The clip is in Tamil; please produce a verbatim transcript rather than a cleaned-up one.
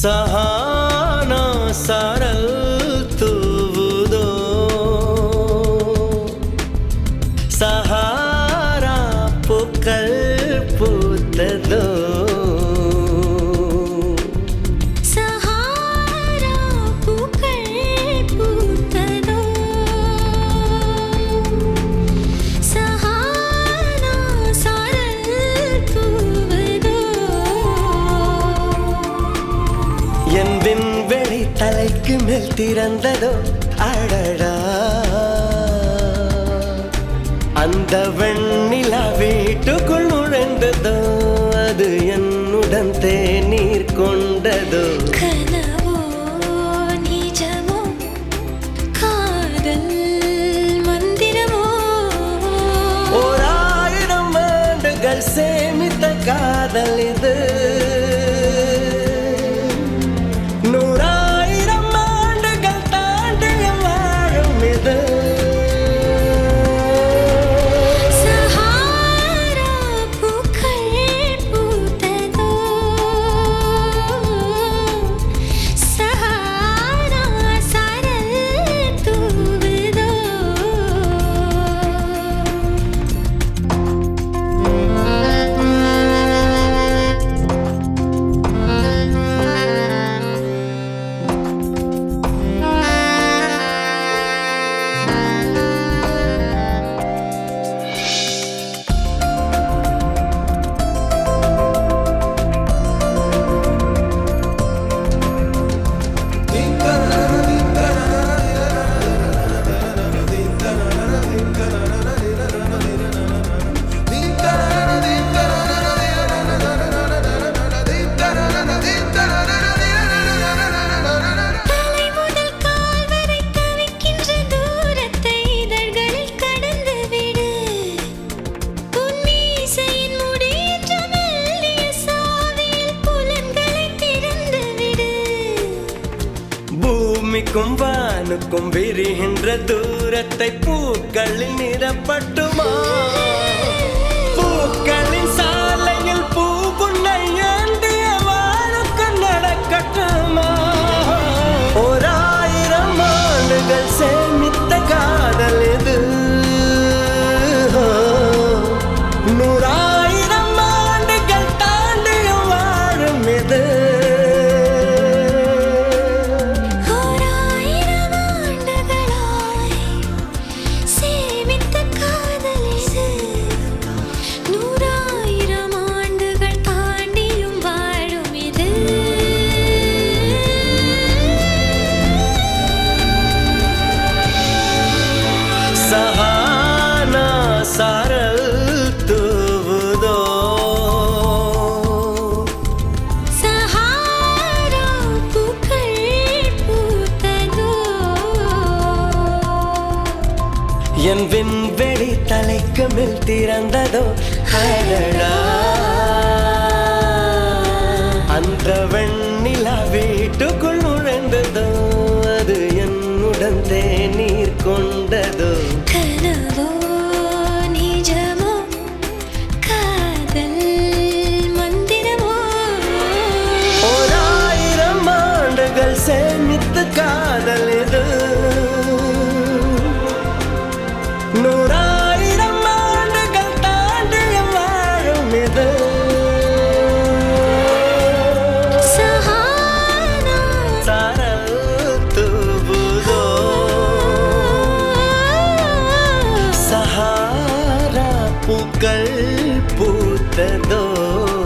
सहाना सारल तूवुदो सहारा पुक्कल पूत्तदो விண்வெளி தலைக்கு மேல் திறந்ததோ அடடா அந்த வெண்ணிலா வீட்டுக்குள் நுழைந்ததோ அது என்னுடன் தேநீர் கொண்டதோ கனவோ நிஜமோ காதல் மந்திரமோ ஓராயிரம் ஆண்டுகள் சேமித்த காதல் இது நூறாயிரம் ஆண்டுகள் தாண்டிய வாழும் இது சஹாரா பூக்கள் பூத்ததோ சஹாரா சாரல் தூவுதோ பூமிக்கும் வானுக்கும் விரிகின்ற தூரத்தை பூக்களில் நிரப்பட்டுமா பூக்களின் சாலையில் பூவுன்னை ஏந்திய வாழுக்கு நடக்கட்டுமா ஓராயிரம் ஆண்டுகள் சேமித்த காதல் இது நூறாயிரம் ஆண்டுகள் தாண்டிய வாழும் இது सहाना सारल तूवुदो सहारा पूक्कल पूत्तदो என் விண்வெளி தலைக்கு மேல் திறந்ததோ அடடா அந்த வெண்ணிலா வீட்டுக்குள் நுழைந்ததோ அது என்னுடன் தேநீர் கொண்டதோ கனவோ நிஜமோ காதல் மந்திரமோ ஓராயிரம் ஆண்டுகள் சேமித்த காதல் இது நூறாயிரம் ஆண்டுகள் தாண்டிய வாழும் இது சஹாரா சாரல் தூவுதோ சஹாரா பூக்கள் பூத்ததோ